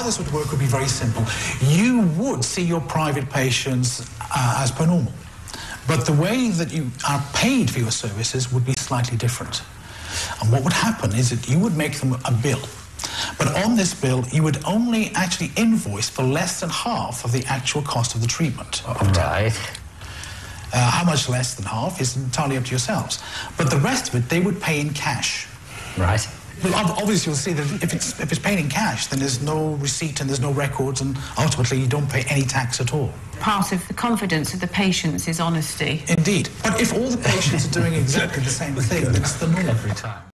how this would work would be very simple. You would see your private patients as per normal, but the way that you are paid for your services would be slightly different. And what would happen is that you would make them a bill, but on this bill you would only actually invoice for less than half of the actual cost of the treatment. Right. How much less than half is entirely up to yourselves, but the rest of it they would pay in cash. Right. Well, obviously you'll see that if it's paid in cash, then there's no receipt and there's no records, and ultimately you don't pay any tax at all. Part of the confidence of the patients is honesty. Indeed. But if all the patients are doing exactly the same thing, then it's the norm every time.